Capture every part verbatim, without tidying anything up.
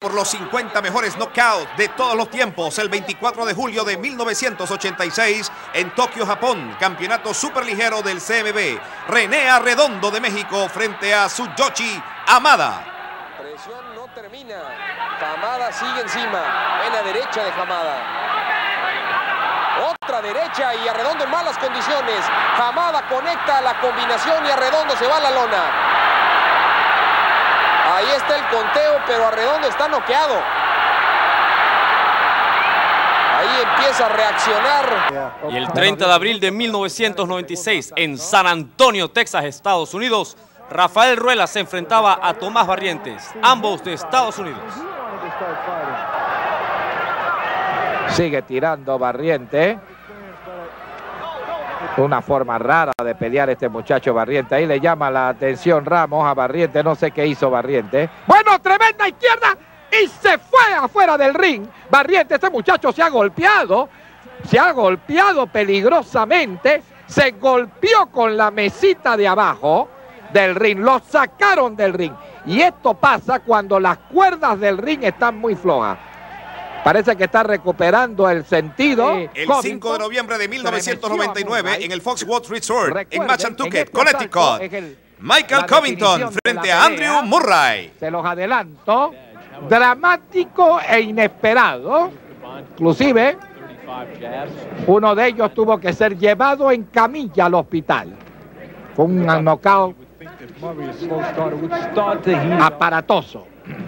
Por los cincuenta mejores knockouts de todos los tiempos, el veinticuatro de julio de mil novecientos ochenta y seis en Tokio, Japón, campeonato superligero del C M B. René Arredondo de México frente a Tsuyoshi Hamada. Presión no termina. Hamada sigue encima. En la derecha de Hamada. Otra derecha y Arredondo en malas condiciones. Hamada conecta la combinación y Arredondo se va a la lona. Ahí está el conteo, pero Arredondo está noqueado. Ahí empieza a reaccionar. Y el treinta de abril de mil novecientos noventa y seis, en San Antonio, Texas, Estados Unidos, Rafael Ruelas se enfrentaba a Tomás Barrientos, ambos de Estados Unidos. Sigue tirando Barrientos. Una forma rara de pelear este muchacho Barrientos. Ahí le llama la atención Ramos a Barrientos. No sé qué hizo Barrientos. Bueno, tremenda izquierda. Y se fue afuera del ring. Barrientos, este muchacho se ha golpeado. Se ha golpeado peligrosamente. Se golpeó con la mesita de abajo del ring. Lo sacaron del ring. Y esto pasa cuando las cuerdas del ring están muy flojas. Parece que está recuperando el sentido. El cinco de noviembre de mil novecientos noventa y nueve en el Foxwoods Resort en Mashantucket, Connecticut, Michael Covington frente a Andrew Murray. Se los adelanto. Dramático e inesperado. Inclusive, uno de ellos tuvo que ser llevado en camilla al hospital. Fue un knockout aparatoso.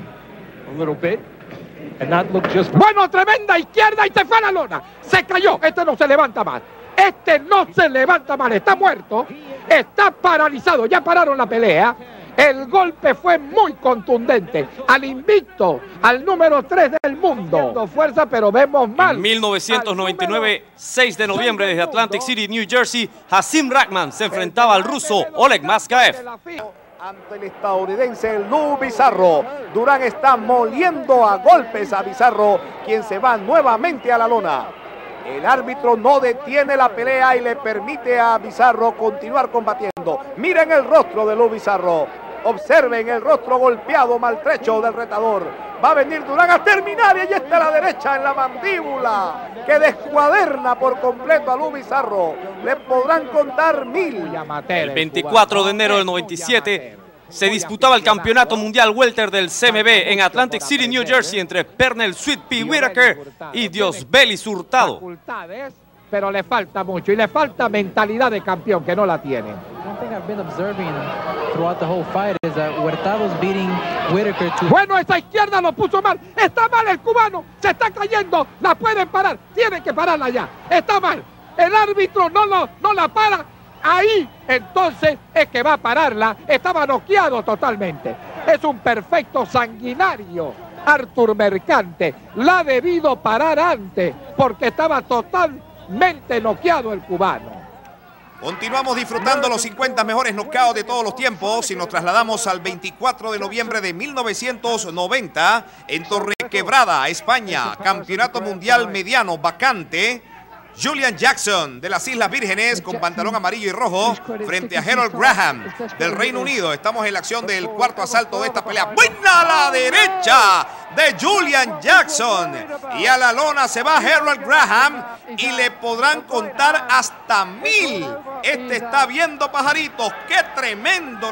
Bueno, tremenda izquierda y se fue a la lona. Se cayó. Este no se levanta más. Este no se levanta más. Está muerto. Está paralizado. Ya pararon la pelea. El golpe fue muy contundente. Al invicto, al número tres del mundo. Fuerza, pero vemos mal. En mil novecientos noventa y nueve, seis de noviembre, desde Atlantic City, New Jersey, Hasim Rahman se enfrentaba al ruso Oleg Maskaev. Ante el estadounidense Lou Bizarro. Durán está moliendo a golpes a Bizarro, quien se va nuevamente a la lona. El árbitro no detiene la pelea y le permite a Bizarro continuar combatiendo. Miren el rostro de Lou Bizarro. Observen el rostro golpeado, maltrecho del retador. Va a venir Durán a terminar y allí está a la derecha en la mandíbula, que descuaderna por completo a Lou Bizarro. Le podrán contar mil. El veinticuatro de enero del noventa y siete se disputaba el campeonato mundial welter del C M B en Atlantic City, New Jersey, entre Pernell Sweet Pea Whitaker y Diosbelis Hurtado. Pero le falta mucho y le falta mentalidad de campeón, que no la tiene. Bueno, esa izquierda lo puso mal. Está mal el cubano. Se está cayendo. La pueden parar. Tienen que pararla ya. Está mal. El árbitro no, lo, no la para. Ahí entonces es que va a pararla. Estaba noqueado totalmente. Es un perfecto sanguinario. Artur Mercante la ha debido parar antes porque estaba totalmente noqueado el cubano. Continuamos disfrutando los cincuenta mejores knockouts de todos los tiempos y nos trasladamos al veinticuatro de noviembre de mil novecientos noventa en Torrequebrada, España, campeonato mundial mediano vacante. Julian Jackson de las Islas Vírgenes con pantalón amarillo y rojo frente a Harold Graham del Reino Unido. Estamos en la acción del cuarto asalto de esta pelea. Buena a la derecha de Julian Jackson. Y a la lona se va Harold Graham y le podrán contar hasta mil. Este está viendo pajaritos. ¡Qué tremendo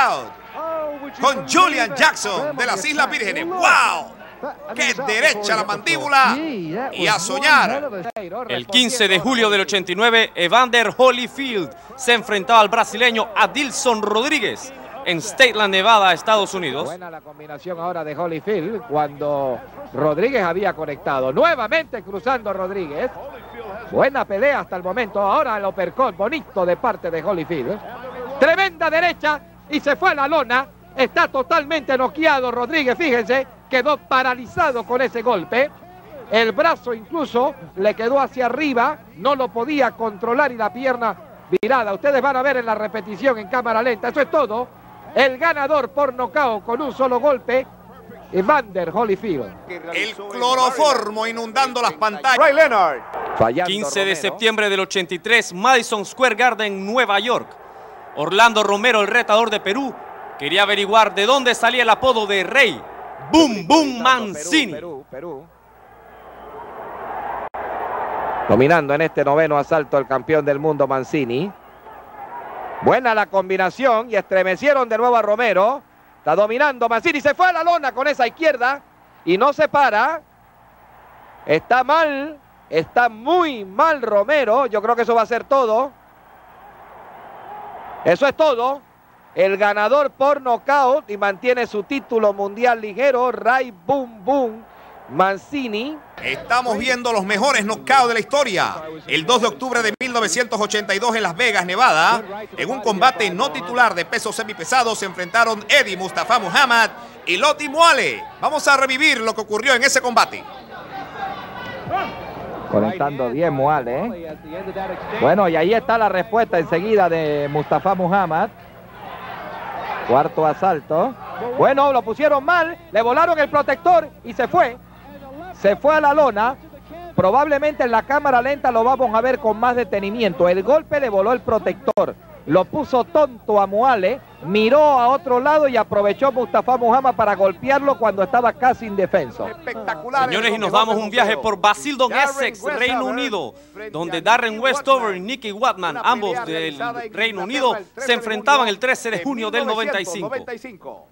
knockout! Con Julian Jackson de las Islas Vírgenes. ¡Wow! ¡Qué derecha la mandíbula! Y a soñar. El quince de julio del ochenta y nueve, Evander Holyfield se enfrentaba al brasileño Adilson Rodríguez en Stateland, Nevada, Estados Unidos. Buena la combinación ahora de Holyfield cuando Rodríguez había conectado. Nuevamente cruzando Rodríguez. Buena pelea hasta el momento. Ahora el uppercut bonito de parte de Holyfield. Tremenda derecha y se fue a la lona. Está totalmente noqueado Rodríguez, fíjense. Quedó paralizado con ese golpe. El brazo incluso le quedó hacia arriba. No lo podía controlar y la pierna virada. Ustedes van a ver en la repetición en cámara lenta. Eso es todo. El ganador por nocaut con un solo golpe, Evander Holyfield. El cloroformo inundando las pantallas. Ray Leonard. quince de septiembre del ochenta y tres, Madison Square Garden, Nueva York. Orlando Romero, el retador de Perú, quería averiguar de dónde salía el apodo de Rey Boom Boom Mancini. Perú, Perú, Perú. Dominando en este noveno asalto el campeón del mundo Mancini. Buena la combinación y estremecieron de nuevo a Romero. Está dominando Mancini, se fue a la lona con esa izquierda y no se para. Está mal, está muy mal Romero. Yo creo que eso va a ser todo. Eso es todo. El ganador por nocaut y mantiene su título mundial ligero, Ray Boom Boom Mancini. Estamos viendo los mejores knockouts de la historia. El dos de octubre de mil novecientos ochenta y dos en Las Vegas, Nevada, en un combate no titular de pesos semipesados se enfrentaron Eddie Mustafa Muhammad y Loti Moale. Vamos a revivir lo que ocurrió en ese combate. Conectando bien Moale, ¿eh? Bueno, y ahí está la respuesta enseguida de Mustafa Muhammad. Cuarto asalto. Bueno, lo pusieron mal, le volaron el protector y se fue. Se fue a la lona. Probablemente en la cámara lenta lo vamos a ver con más detenimiento. El golpe le voló el protector. Lo puso tonto a Moale. Miró a otro lado y aprovechó Mustafa Muhammad para golpearlo cuando estaba casi indefenso. Espectacular. Señores, y nos damos un viaje por Basildon, Essex, Reino Unido, donde Darren Westover y Nicky Watman, ambos del Reino Unido, se enfrentaban el trece de junio del noventa y cinco.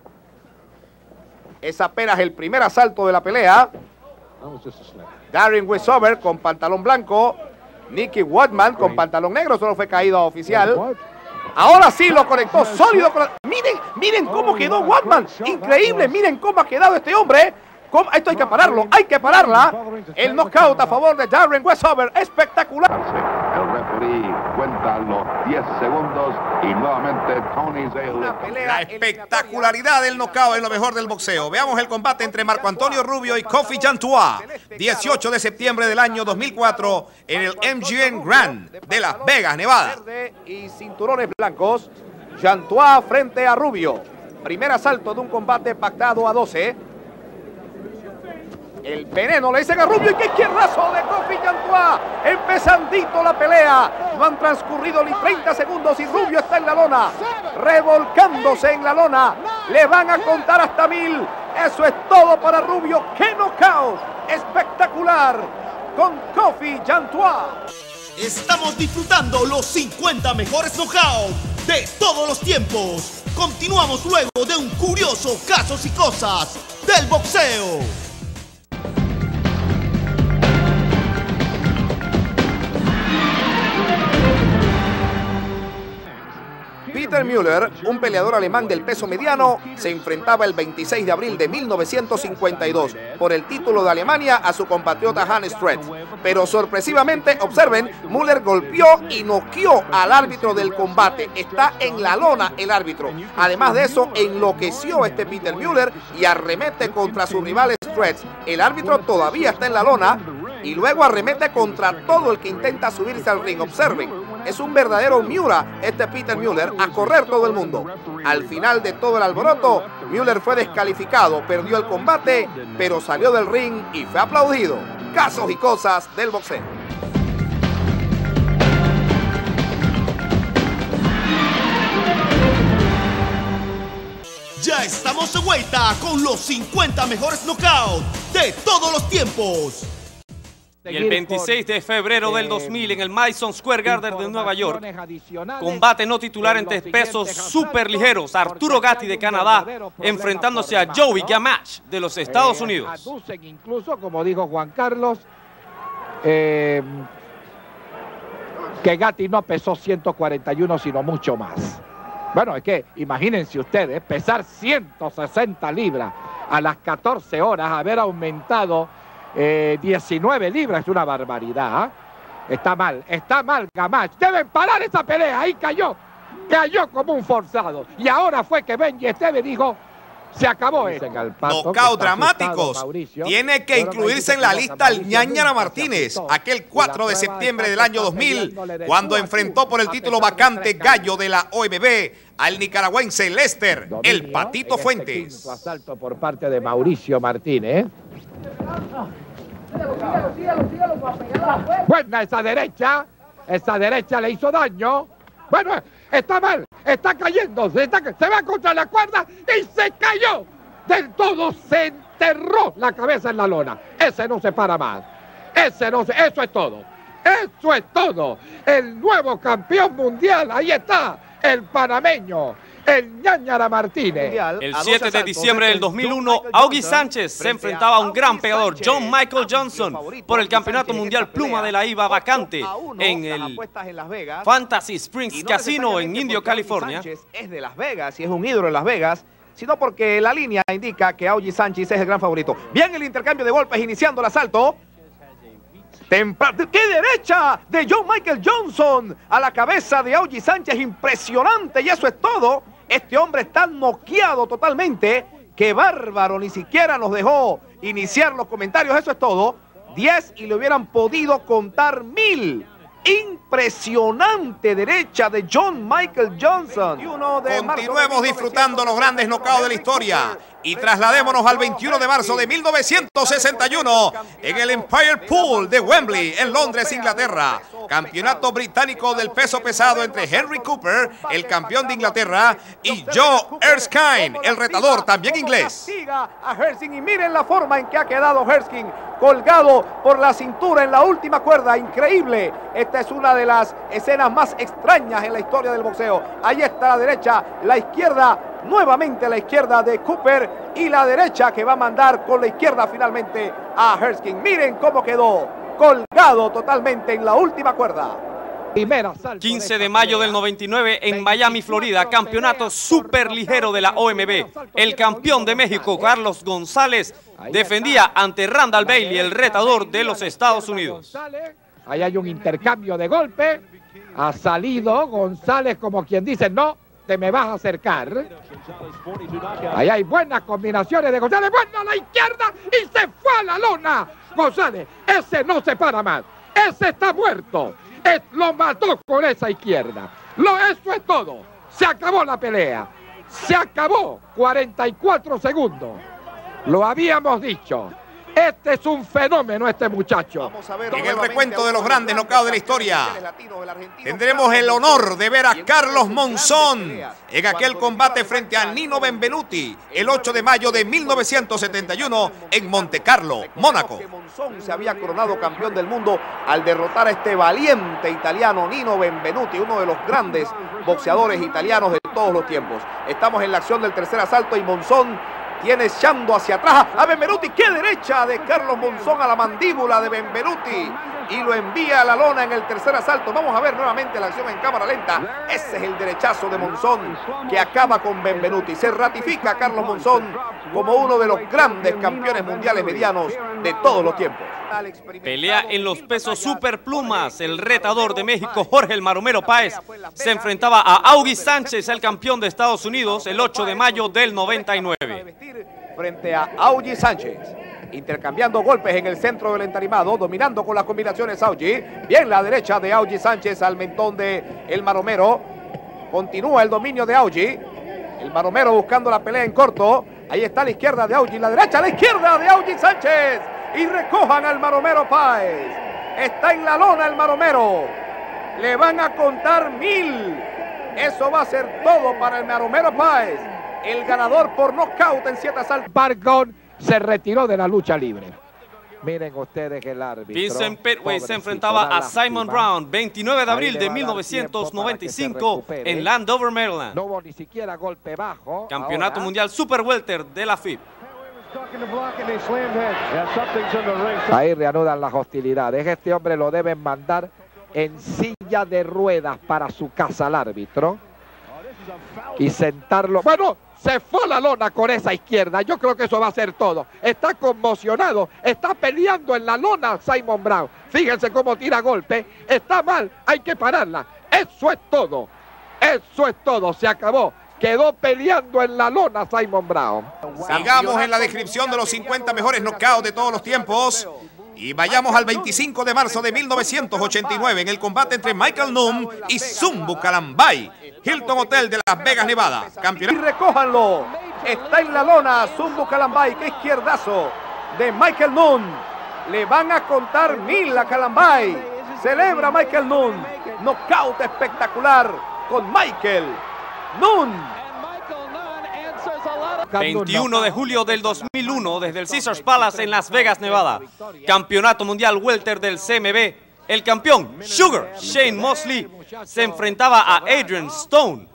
Es apenas el primer asalto de la pelea. Darren Westover con pantalón blanco, Nicky Watman con pantalón negro, solo fue caída oficial. Ahora sí lo conectó sólido. Con la... Miren, miren cómo quedó Watman. Increíble, miren cómo ha quedado este hombre. ¿Cómo? Esto hay que pararlo, hay que pararla. El knockout a favor de Darren Westover, espectacular. El referee cuenta los diez segundos y nuevamente Tony Zale. La espectacularidad del knockout es lo mejor del boxeo. Veamos el combate entre Marco Antonio Rubio y Kofi Jantua, dieciocho de septiembre del año dos mil cuatro en el M G M Grand de Las Vegas, Nevada. Verde y cinturones blancos. Jantua frente a Rubio. Primer asalto de un combate pactado a doce. El veneno le dicen a Rubio y qué izquierdazo de Kofi Jantua. Empezandito la pelea. No han transcurrido ni treinta segundos y Rubio está en la lona. Revolcándose en la lona. Le van a contar hasta mil. Eso es todo para Rubio. ¡Qué knockout! Espectacular con Kofi Jantua. Estamos disfrutando los cincuenta mejores knockouts de todos los tiempos. Continuamos luego de un curioso Casos y Cosas del boxeo. Peter Müller, un peleador alemán del peso mediano, se enfrentaba el veintiséis de abril de mil novecientos cincuenta y dos por el título de Alemania a su compatriota Hans Stretz. Pero sorpresivamente, observen, Müller golpeó y noqueó al árbitro del combate. Está en la lona el árbitro. Además de eso, enloqueció este Peter Müller y arremete contra su rival Stretz. El árbitro todavía está en la lona y luego arremete contra todo el que intenta subirse al ring. Observen. Es un verdadero Miura, este Peter Müller, a correr todo el mundo. Al final de todo el alboroto, Müller fue descalificado, perdió el combate, pero salió del ring y fue aplaudido. Casos y cosas del boxeo. Ya estamos de vuelta con los cincuenta mejores knockouts de todos los tiempos. Y el veintiséis de febrero del dos mil en el Madison Square Garden de Nueva York, combate no titular entre pesos superligeros. Arturo Gatti de Canadá enfrentándose a Joey Gamach de los Estados Unidos. Aducen incluso, como dijo Juan Carlos, eh, que Gatti no pesó ciento cuarenta y uno, sino mucho más. Bueno, es que imagínense ustedes, pesar ciento sesenta libras a las catorce horas, haber aumentado Eh, diecinueve libras, es una barbaridad. ¿eh? Está mal, está mal Gamach. Deben parar esa pelea. Ahí cayó, cayó como un forzado. Y ahora fue que Benji Esteve dijo, se acabó esto. Knockout dramáticos. Tiene que incluirse en la lista al Ñañara Martínez, aquel cuatro de septiembre del año dos mil, cuando enfrentó por el título vacante gallo de la O M B al nicaragüense Lester, el Patito Fuentes. Asalto por parte de Mauricio Martínez. Buena esa derecha, esa derecha le hizo daño. Bueno, está mal, está cayendo, se, está, se va contra la cuerda y se cayó. del todo, se enterró la cabeza en la lona. Ese no se para más. Ese no se... Eso es todo. Eso es todo. El nuevo campeón mundial. Ahí está. El panameño. El Ñañara Martínez. El siete de diciembre del dos mil uno, Augie Sánchez se enfrentaba a un gran pegador, John Michael Johnson, por el Campeonato Mundial Pluma de la I V A vacante en el Fantasy Springs Casino en Indio, California. Es de Las Vegas y es un ídolo en Las Vegas, sino porque la línea indica que Augie Sánchez es el gran favorito. Bien el intercambio de golpes iniciando el asalto. Tempra ¡Qué derecha de John Michael Johnson a la cabeza de Augie Sánchez! Impresionante, y eso es todo. Este hombre está noqueado totalmente. ¡Qué bárbaro! Ni siquiera nos dejó iniciar los comentarios. Eso es todo. diez y le hubieran podido contar mil. Impresionante derecha de John Michael Johnson. Continuemos disfrutando los grandes knockouts de la historia y trasladémonos al veintiuno de marzo de mil novecientos sesenta y uno en el Empire Pool de Wembley, en Londres, Inglaterra. Campeonato británico del peso pesado entre Henry Cooper, el campeón de Inglaterra, y Joe Erskine, el retador también inglés. A Erskine, y miren la forma en que ha quedado Erskine, colgado por la cintura en la última cuerda. Increíble. Esta es una de las escenas más extrañas en la historia del boxeo. Ahí está la derecha, la izquierda, nuevamente la izquierda de Cooper, y la derecha que va a mandar con la izquierda finalmente a Erskine. Miren cómo quedó, colgado totalmente en la última cuerda. quince de mayo del noventa y nueve en Miami, Florida, campeonato superligero de la O M B. El campeón de México, Carlos González, defendía ante Randall Bailey, el retador de los Estados Unidos. Ahí hay un intercambio de golpes. Ha salido González como quien dice, no te me vas a acercar. Ahí hay buenas combinaciones de González. Buena a la izquierda y se fue a la lona. González, ese no se para más. Ese está muerto. Es, lo mató con esa izquierda. Lo, eso es todo. Se acabó la pelea. Se acabó. cuarenta y cuatro segundos. Lo habíamos dicho. Este es un fenómeno, este muchacho. En el recuento de los grandes knockouts de la historia, tendremos el honor de ver a Carlos Monzón en aquel combate frente a Nino Benvenuti el ocho de mayo de mil novecientos setenta y uno en Monte Carlo, Mónaco. Monzón se había coronado campeón del mundo al derrotar a este valiente italiano Nino Benvenuti, uno de los grandes boxeadores italianos de todos los tiempos. Estamos en la acción del tercer asalto y Monzón tiene echando hacia atrás a Benvenuti. ¡Qué derecha de Carlos Monzón a la mandíbula de Benvenuti! Y lo envía a la lona en el tercer asalto. Vamos a ver nuevamente la acción en cámara lenta. Ese es el derechazo de Monzón que acaba con Benvenuti. Se ratifica a Carlos Monzón como uno de los grandes campeones mundiales medianos de todos los tiempos. Pelea en los pesos superplumas. El retador de México, Jorge El Maromero Páez, se enfrentaba a Augie Sánchez, el campeón de Estados Unidos, el ocho de mayo del noventa y nueve. Frente a Augie Sánchez, intercambiando golpes en el centro del entarimado, dominando con las combinaciones Augie. Bien la derecha de Augie Sánchez al mentón de El Maromero. Continúa el dominio de Augie. El Maromero buscando la pelea en corto. Ahí está la izquierda de Augie, la derecha a la izquierda de Augie Sánchez. Y recojan al Maromero Páez. Está en la lona el Maromero. Le van a contar mil. Eso va a ser todo para el Maromero Páez. El ganador por nocaut en siete asaltos. Bargón se retiró de la lucha libre. Miren ustedes el árbitro. Vincent Petway se enfrentaba a Simon Brown, veintinueve de abril de mil novecientos noventa y cinco en Landover, Maryland. No hubo ni siquiera golpe bajo. Campeonato Ahora, mundial Super Welter de la F I B. Ahí reanudan las hostilidades. Este hombre lo deben mandar en silla de ruedas para su casa al árbitro y sentarlo. Bueno, se fue a la lona con esa izquierda. Yo creo que eso va a ser todo. Está conmocionado. Está peleando en la lona Simon Brown. Fíjense cómo tira golpe. Está mal. Hay que pararla. Eso es todo. Eso es todo. Se acabó. Quedó peleando en la lona Simon Brown. Sigamos en la descripción de los cincuenta mejores knockouts de todos los tiempos. Y vayamos al veinticinco de marzo de mil novecientos ochenta y nueve en el combate entre Michael Nunn y Zumbu Calambay. Hilton Hotel de Las Vegas, Nevada. Campeonato. Y recójanlo. Está en la lona Zumbu Calambay. Qué izquierdazo de Michael Nunn. Le van a contar mil a Calambay. Celebra Michael Nunn. Knockout espectacular con Michael Nunn. veintiuno de julio del dos mil uno, desde el Caesars Palace en Las Vegas, Nevada. Campeonato Mundial Welter del C M B. El campeón, Sugar Shane Mosley, se enfrentaba a Adrian Stone.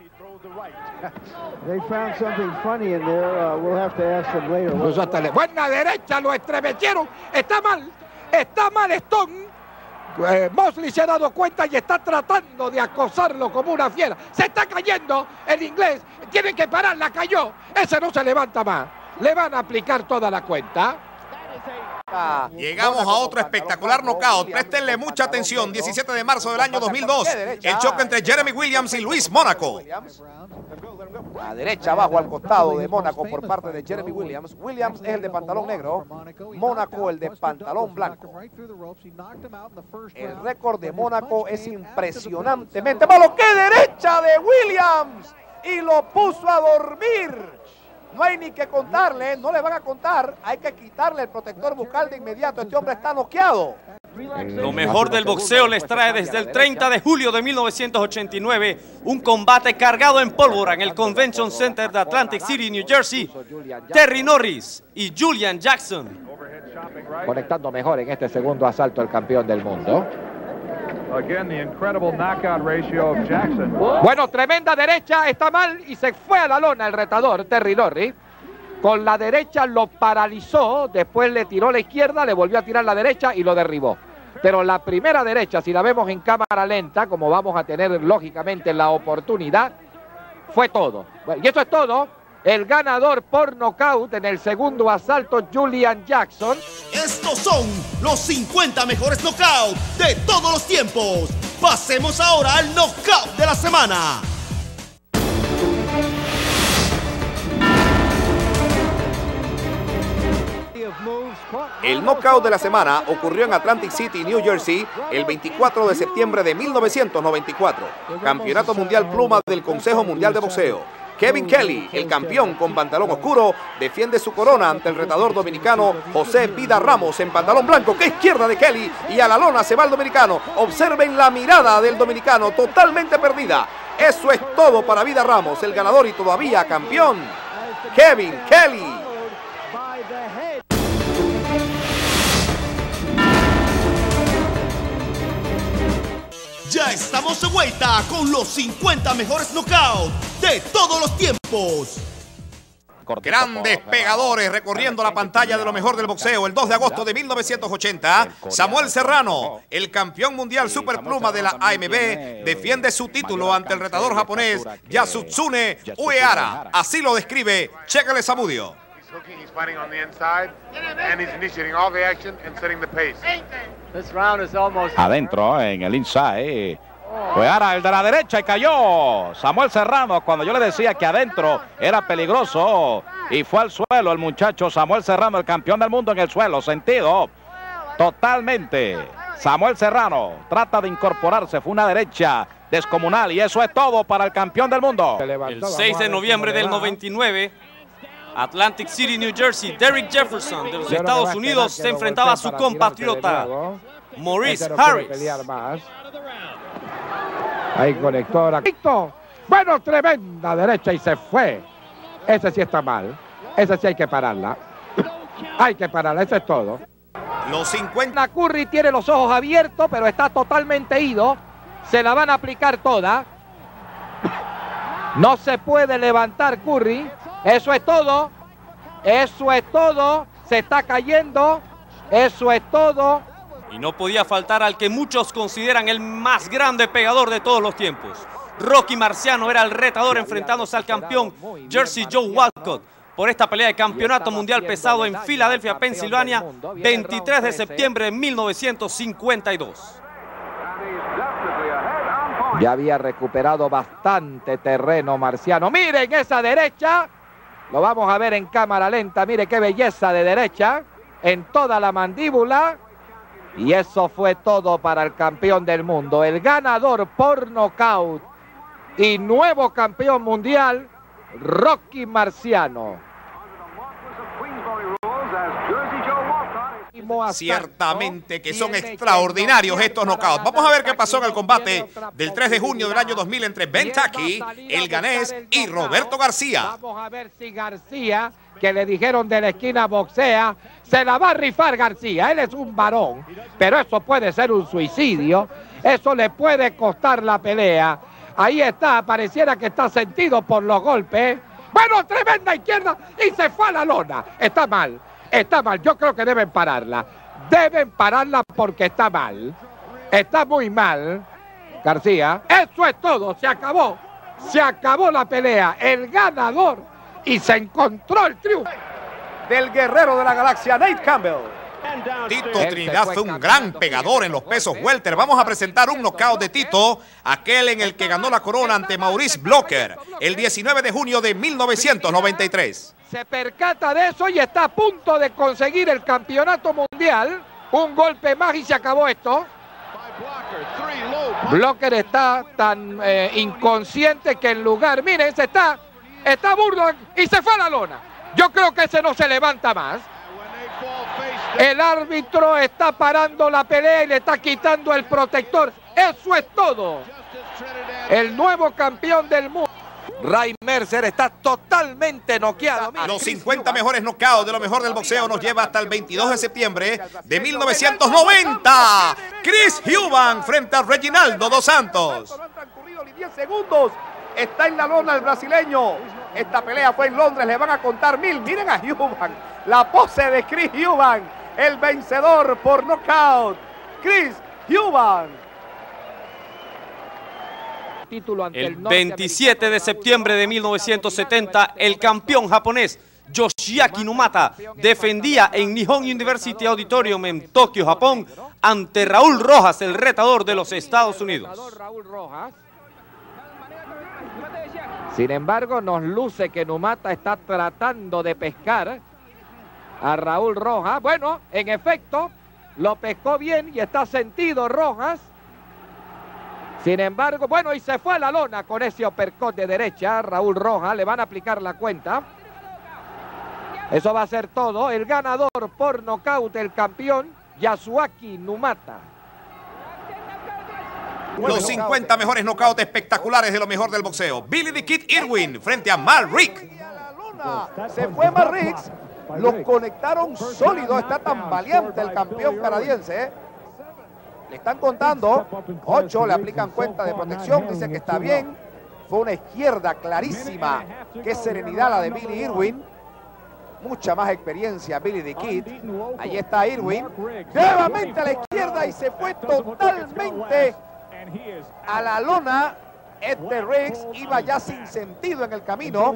Buena derecha, lo estremecieron. Está mal, está mal Stone. Eh, Mosley se ha dado cuenta y está tratando de acosarlo como una fiera. Se está cayendo el inglés. Tienen que pararla, cayó. Ese no se levanta más. Le van a aplicar toda la cuenta. Llegamos a otro espectacular knockout. Préstenle mucha atención. diecisiete de marzo del año dos mil dos. El choque entre Jeremy Williams y Luis Mónaco. La derecha abajo al costado de Mónaco por parte de Jeremy Williams. Williams es el de pantalón negro. Mónaco el de pantalón blanco. El récord de Mónaco es impresionantemente malo. ¡Qué derecha de Williams! Y lo puso a dormir. No hay ni que contarle, no le van a contar. Hay que quitarle el protector bucal de inmediato. Este hombre está noqueado. Lo mejor del boxeo les trae desde el treinta de julio de mil novecientos ochenta y nueve un combate cargado en pólvora en el Convention Center de Atlantic City, New Jersey. Terry Norris y Julian Jackson. Conectando mejor en este segundo asalto el campeón del mundo. Bueno, tremenda derecha, está mal y se fue a la lona el retador Terry Norris. Con la derecha lo paralizó, después le tiró la izquierda, le volvió a tirar la derecha y lo derribó. Pero la primera derecha, si la vemos en cámara lenta, como vamos a tener lógicamente la oportunidad, fue todo. Bueno, y eso es todo. El ganador por nocaut en el segundo asalto, Julian Jackson. Estos son los cincuenta mejores knockouts de todos los tiempos. Pasemos ahora al knockout de la semana. El knockout de la semana ocurrió en Atlantic City, New Jersey, el veinticuatro de septiembre de mil novecientos noventa y cuatro. Campeonato Mundial Pluma del Consejo Mundial de Boxeo. Kevin Kelly, el campeón con pantalón oscuro, defiende su corona ante el retador dominicano José Vida Ramos en pantalón blanco. ¡Qué izquierda de Kelly! Y a la lona se va el dominicano. Observen la mirada del dominicano, totalmente perdida. Eso es todo para Vida Ramos, el ganador y todavía campeón, Kevin Kelly. Ya estamos de vuelta con los cincuenta mejores knockouts de todos los tiempos. Grandes pegadores recorriendo la pantalla de lo mejor del boxeo. El dos de agosto de mil novecientos ochenta, Samuel Serrano, el campeón mundial superpluma de la A M B, defiende su título ante el retador japonés Yasutsune Uehara. Así lo describe Chécale Zamudio. He's fighting on the inside and he's initiating all the action and setting the pace. This round is almost adentro en el inside. Uehara, el de la derecha, y cayó Samuel Serrano cuando yo le decía que adentro era peligroso y fue al suelo el muchacho Samuel Serrano, el campeón del mundo en el suelo, sentido totalmente. Samuel Serrano trata de incorporarse, fue una derecha descomunal y eso es todo para el campeón del mundo. El seis de noviembre del noventa y nueve, Atlantic City, New Jersey, Derek Jefferson de los Estados Unidos se enfrentaba a su compatriota Maurice Harris. Ahí conectó ahora. Bueno, tremenda derecha y se fue. Ese sí está mal. Ese sí hay que pararla. Hay que pararla, eso es todo. Los cincuenta. Curry tiene los ojos abiertos, pero está totalmente ido. Se la van a aplicar toda. No se puede levantar Curry. Eso es todo. Eso es todo. Se está cayendo. Eso es todo. Y no podía faltar al que muchos consideran el más grande pegador de todos los tiempos. Rocky Marciano era el retador enfrentándose al campeón Jersey Joe Walcott por esta pelea de campeonato mundial pesado en Filadelfia, Pensilvania, veintitrés de septiembre de mil novecientos cincuenta y dos. Ya había recuperado bastante terreno Marciano. Miren esa derecha. Lo vamos a ver en cámara lenta. Mire qué belleza de derecha en toda la mandíbula. Y eso fue todo para el campeón del mundo, el ganador por nocaut y nuevo campeón mundial, Rocky Marciano. último asalto. Ciertamente que son extraordinarios estos knockouts. Vamos a ver qué pasó en el combate del tres de junio del año dos mil entre Ben Taki, el ganés, y Roberto García. Vamos a ver si García, que le dijeron de la esquina boxea, se la va a rifar García. Él es un varón, pero eso puede ser un suicidio. Eso le puede costar la pelea. Ahí está, pareciera que está sentido por los golpes. Bueno, tremenda izquierda y se fue a la lona. Está mal, está mal. Yo creo que deben pararla. Deben pararla porque está mal. Está muy mal. García, eso es todo, se acabó. Se acabó la pelea. El ganador y se encontró el triunfo del guerrero de la galaxia, Nate Campbell. Tito Trinidad fue un gran pegador en los pesos welter. Vamos a presentar un knockout de Tito, aquel en el que ganó la corona ante Maurice Blocker el diecinueve de junio de mil novecientos noventa y tres. Se percata de eso y está a punto de conseguir el campeonato mundial. Un golpe más y se acabó esto. Blocker está tan eh, inconsciente que en lugar, miren, se está, está burdo y se fue a la lona. Yo creo que ese no se levanta más. El árbitro está parando la pelea y le está quitando el protector. Eso es todo. El nuevo campeón del mundo, Ray Mercer, está totalmente noqueado. Los cincuenta mejores knockouts de lo mejor del boxeo nos lleva hasta el veintidós de septiembre de mil novecientos noventa. Chris Eubank frente a Reginaldo dos Santos. No han transcurrido ni diez segundos. Está en la lona el brasileño. Esta pelea fue en Londres, le van a contar mil. Miren a Eubank, la pose de Chris Eubank, el vencedor por nocaut. Chris Eubank. El veintisiete de septiembre de mil novecientos setenta, el campeón japonés Yoshiaki Numata defendía en Nihon University Auditorium en Tokio, Japón, ante Raúl Rojas, el retador de los Estados Unidos. Sin embargo, nos luce que Numata está tratando de pescar a Raúl Rojas. Bueno, en efecto, lo pescó bien y está sentido Rojas. Sin embargo, bueno, y se fue a la lona con ese uppercut de derecha. Raúl Rojas, le van a aplicar la cuenta. Eso va a ser todo. El ganador por nocaut, el campeón, Yasuaki Numata. Los cincuenta mejores knockouts espectaculares de lo mejor del boxeo. Billy the Kid Irwin frente a Mal Rick. Se fue Mal Riggs. Los conectaron sólido. Está tan valiente el campeón canadiense, ¿eh? Le están contando. Ocho, le aplican cuenta de protección. Dice que está bien. Fue una izquierda clarísima. Qué serenidad la de Billy Irwin. Mucha más experiencia Billy the Kid. Ahí está Irwin. Nuevamente a la izquierda y se fue totalmente a la lona. Este Riggs iba ya sin sentido en el camino.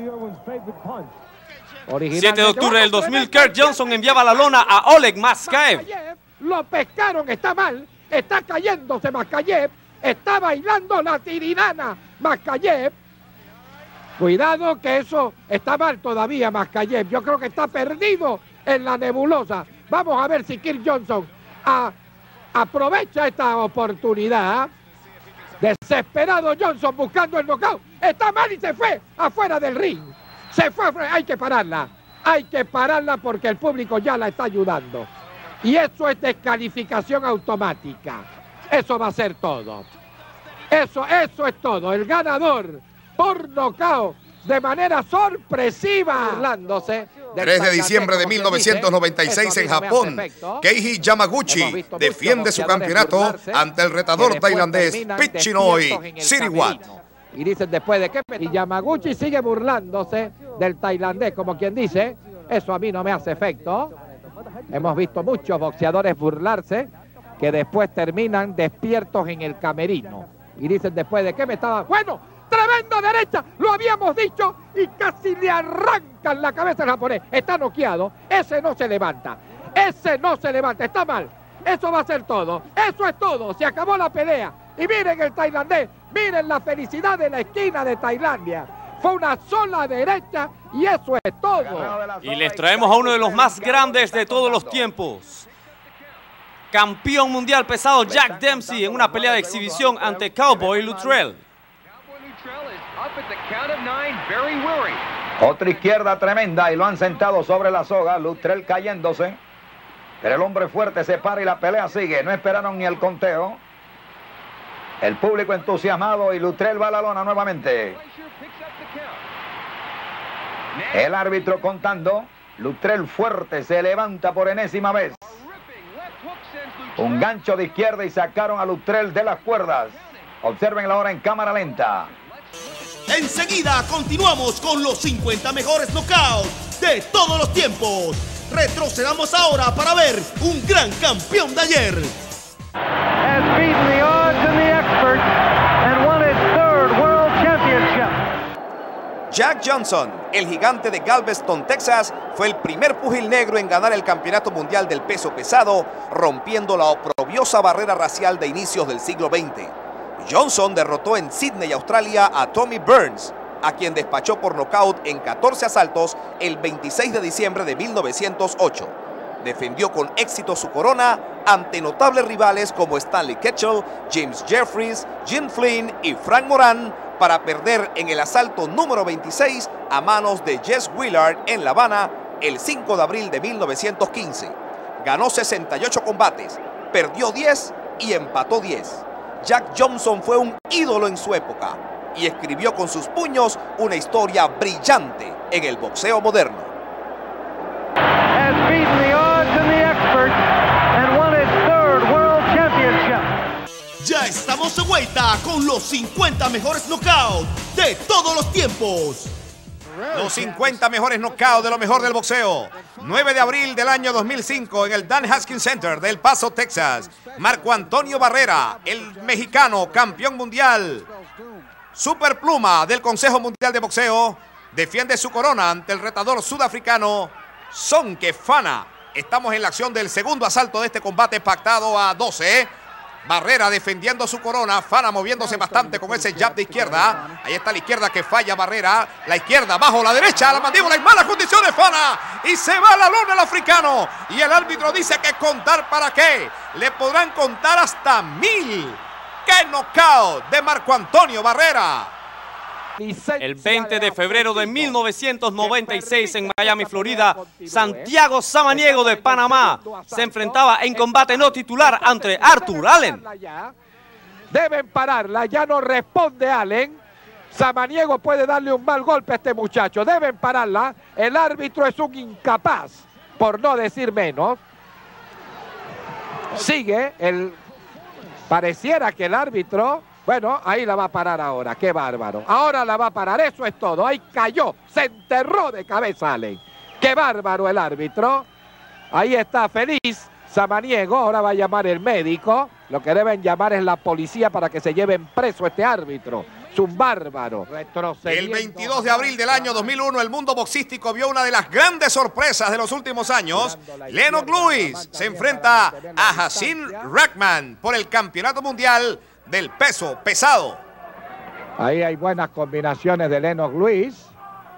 siete de octubre del dos mil, Kirk Johnson enviaba la lona a Oleg Maskaev. Lo pescaron, está mal. Está cayéndose Maskaev. Está bailando la tirinana Maskaev. Cuidado que eso está mal todavía Maskaev. Yo creo que está perdido en la nebulosa. Vamos a ver si Kirk Johnson a, aprovecha esta oportunidad. Desesperado Johnson buscando el knockout. Está mal y se fue afuera del ring. Se fue afuera. Hay que pararla. Hay que pararla porque el público ya la está ayudando. Y eso es descalificación automática. Eso va a ser todo. Eso, eso es todo. El ganador por nocaut de manera sorpresiva. Burlándose. tres de diciembre de mil novecientos noventa y seis en Japón, Keiji Yamaguchi defiende su campeonato ante el retador tailandés Pichinoi Siriwat. Y dicen después de que y Yamaguchi sigue burlándose del tailandés, como quien dice, eso a mí no me hace efecto. Hemos visto muchos boxeadores burlarse que después terminan despiertos en el camerino. Y dicen después de que me estaba... Bueno, tremenda derecha, lo habíamos dicho y casi le arrancan la cabeza al japonés. Está noqueado, ese no se levanta, ese no se levanta, está mal. Eso va a ser todo, eso es todo, se acabó la pelea. Y miren el tailandés, miren la felicidad de la esquina de Tailandia. Fue una sola derecha y eso es todo. Y les traemos a uno de los más grandes de todos los tiempos. Campeón mundial pesado Jack Dempsey en una pelea de exhibición ante Cowboy Luttrell. Otra izquierda tremenda y lo han sentado sobre la soga. Luttrell cayéndose. Pero el hombre fuerte se para y la pelea sigue. No esperaron ni el conteo. El público entusiasmado y Luttrell va a la lona nuevamente. El árbitro contando. Luttrell fuerte se levanta por enésima vez. Un gancho de izquierda y sacaron a Luttrell de las cuerdas. Observen la hora en cámara lenta. Enseguida continuamos con los cincuenta mejores knockouts de todos los tiempos. Retrocedamos ahora para ver un gran campeón de ayer. Has beaten the odds and the experts and won his third World Championship. Jack Johnson, el gigante de Galveston, Texas, fue el primer púgil negro en ganar el campeonato mundial del peso pesado, rompiendo la oprobiosa barrera racial de inicios del siglo veinte. Johnson derrotó en Sydney, Australia, a Tommy Burns, a quien despachó por nocaut en catorce asaltos el veintiséis de diciembre de mil novecientos ocho. Defendió con éxito su corona ante notables rivales como Stanley Ketchel, James Jeffries, Jim Flynn y Frank Moran, para perder en el asalto número veintiséis a manos de Jess Willard en La Habana el cinco de abril de mil novecientos quince. Ganó sesenta y ocho combates, perdió diez y empató diez. Jack Johnson fue un ídolo en su época y escribió con sus puños una historia brillante en el boxeo moderno. Has beaten the odds and the experts and won his third World Championship. Ya estamos de vuelta con los cincuenta mejores knockouts de todos los tiempos. Los cincuenta mejores knockouts de lo mejor del boxeo. nueve de abril del año dos mil cinco en el Dan Haskins Center de El Paso, Texas. Marco Antonio Barrera, el mexicano campeón mundial, superpluma del Consejo Mundial de Boxeo, defiende su corona ante el retador sudafricano Sonke Fana. Estamos en la acción del segundo asalto de este combate pactado a doce. Barrera defendiendo su corona, Fana moviéndose bastante con ese jab de izquierda. Ahí está la izquierda que falla Barrera. La izquierda bajo la derecha, la mandíbula en malas condiciones Fana. Y se va a la lona el africano. Y el árbitro dice que contar para qué. Le podrán contar hasta mil. ¡Qué knockout de Marco Antonio Barrera! El veinte de febrero de mil novecientos noventa y seis en Miami, Florida, Santiago Samaniego de Panamá se enfrentaba en combate no titular ante Arthur Allen. Deben pararla, ya no responde Allen. Samaniego puede darle un mal golpe a este muchacho. Deben pararla. El árbitro es un incapaz, por no decir menos. Sigue el... Pareciera que el árbitro... Bueno, ahí la va a parar ahora, qué bárbaro. Ahora la va a parar, eso es todo. Ahí cayó, se enterró de cabeza Allen. Qué bárbaro el árbitro. Ahí está feliz Samaniego, ahora va a llamar el médico. Lo que deben llamar es la policía para que se lleven preso a este árbitro. Es un bárbaro. El veintidós de abril del año dos mil uno, el mundo boxístico vio una de las grandes sorpresas de los últimos años. Lennox Lewis se enfrenta a Hasim Rahman por el campeonato mundial del peso pesado. Ahí hay buenas combinaciones de Lennox Lewis.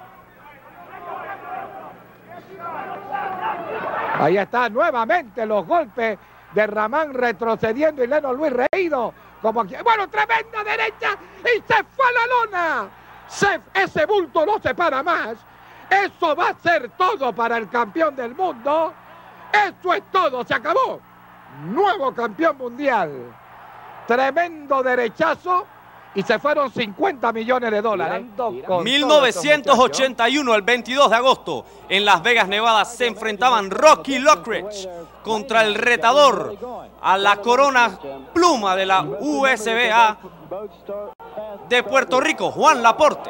Ahí está nuevamente los golpes de Rahman retrocediendo y Lennox Lewis reído. Como que, bueno, tremenda derecha y se fue a la lona. Se, ese bulto no se para más. Eso va a ser todo para el campeón del mundo. Eso es todo, se acabó. Nuevo campeón mundial. Tremendo derechazo y se fueron cincuenta millones de dólares. mil novecientos ochenta y uno, el veintidós de agosto, en Las Vegas, Nevada, se enfrentaban Rocky Lockridge contra el retador a la corona pluma de la U S B A de Puerto Rico, Juan Laporte.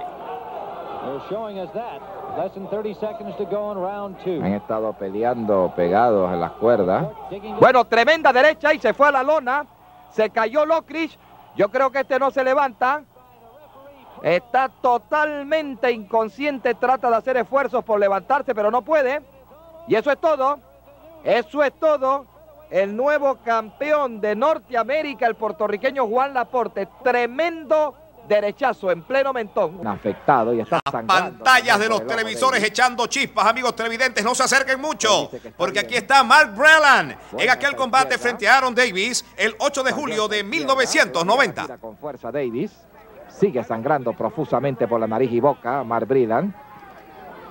Han estado peleando pegados en las cuerdas. Bueno, tremenda derecha y se fue a la lona. Se cayó Lockridge. Yo creo que este no se levanta. Está totalmente inconsciente. Trata de hacer esfuerzos por levantarse, pero no puede. Y eso es todo. Eso es todo. El nuevo campeón de Norteamérica, el puertorriqueño Juan Laporte. Tremendo derechazo en pleno mentón. Afectado y está sangrando. Pantallas de los televisores echando chispas, amigos televidentes, no se acerquen mucho, porque aquí está Mark Breland en aquel combate frente a Aaron Davis el ocho de julio de mil novecientos noventa. Con fuerza Davis, sigue sangrando profusamente por la nariz y boca Mark Breland.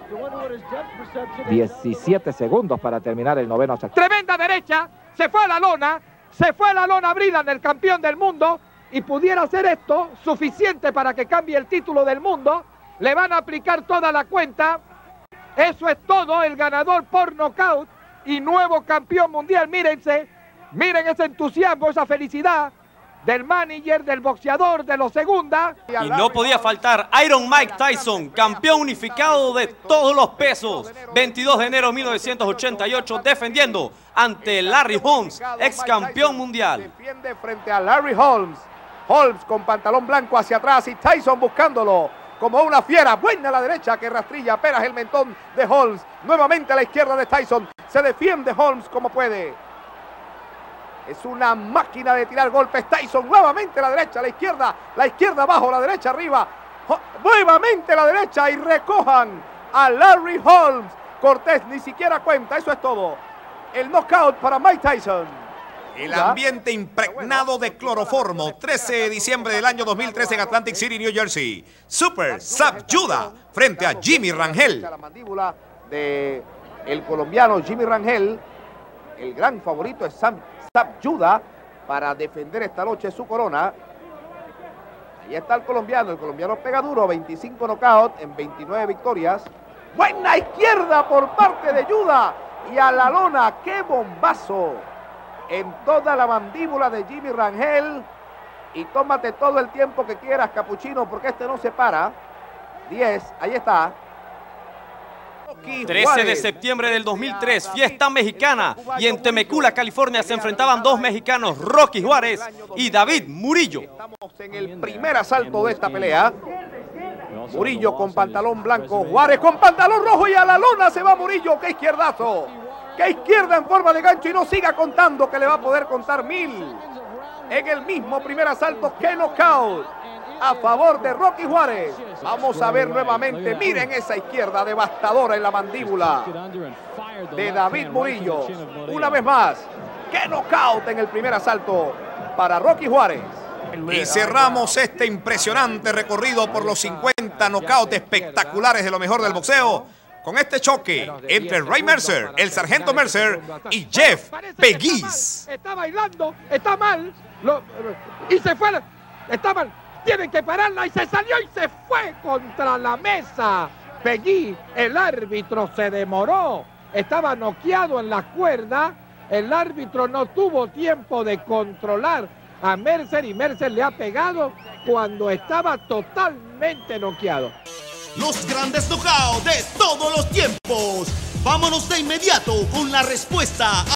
diecisiete segundos para terminar el noveno asalto. Tremenda derecha, se fue a la lona, se fue a la lona Breland, el campeón del mundo, y pudiera ser esto suficiente para que cambie el título del mundo. Le van a aplicar toda la cuenta. Eso es todo, el ganador por nocaut y nuevo campeón mundial. Mírense, miren ese entusiasmo, esa felicidad del manager, del boxeador, de los segunda. Y no podía faltar Iron Mike Tyson, campeón unificado de todos los pesos. veintidós de enero de mil novecientos ochenta y ocho, defendiendo ante Larry Holmes, ex campeón mundial. Defiende frente a Larry Holmes. Holmes con pantalón blanco hacia atrás y Tyson buscándolo como una fiera. Buena a la derecha que rastrilla apenas el mentón de Holmes. Nuevamente a la izquierda de Tyson. Se defiende Holmes como puede. Es una máquina de tirar golpes. Tyson nuevamente a la derecha, a la izquierda, la izquierda abajo, la derecha arriba. Nuevamente a la derecha y recojan a Larry Holmes. Cortés ni siquiera cuenta, eso es todo. El knockout para Mike Tyson. El ambiente impregnado de cloroformo. trece de diciembre del año dos mil trece en Atlantic City, New Jersey. Super Zab Judah frente a Jimmy Rangel. La mandíbula de el colombiano Jimmy Rangel. El gran favorito es Sam Zab Judah para defender esta noche su corona. Ahí está el colombiano. El colombiano pega duro. veinticinco knockouts en veintinueve victorias. Buena izquierda por parte de Judah. Y a la lona. ¡Qué bombazo! En toda la mandíbula de Jimmy Rangel. Y tómate todo el tiempo que quieras, Capuchino, porque este no se para. diez, ahí está. trece de septiembre del dos mil tres, fiesta mexicana. Y en Temecula, California, se enfrentaban dos mexicanos, Rocky Juárez y David Murillo. Estamos en el primer asalto de esta pelea. Murillo con pantalón blanco, Juárez con pantalón rojo y a la lona se va Murillo. ¡Qué izquierdazo! ¡Qué izquierda en forma de gancho! Y no siga contando, que le va a poder contar mil. En el mismo primer asalto, ¡qué knockout! A favor de Rocky Juárez. Vamos a ver nuevamente, miren esa izquierda devastadora en la mandíbula de David Murillo. Una vez más, ¡qué knockout en el primer asalto para Rocky Juárez! Y cerramos este impresionante recorrido por los cincuenta knockouts espectaculares de lo mejor del boxeo con este choque entre Ray Mercer, el sargento Mercer, y Jeff Pegues. Está bailando, está mal, lo, y se fue, está mal, tienen que pararla y se salió y se fue contra la mesa. Pegues, el árbitro se demoró, estaba noqueado en la cuerda, el árbitro no tuvo tiempo de controlar a Mercer y Mercer le ha pegado cuando estaba totalmente noqueado. Los grandes knockouts de todos los tiempos. Vámonos de inmediato con la respuesta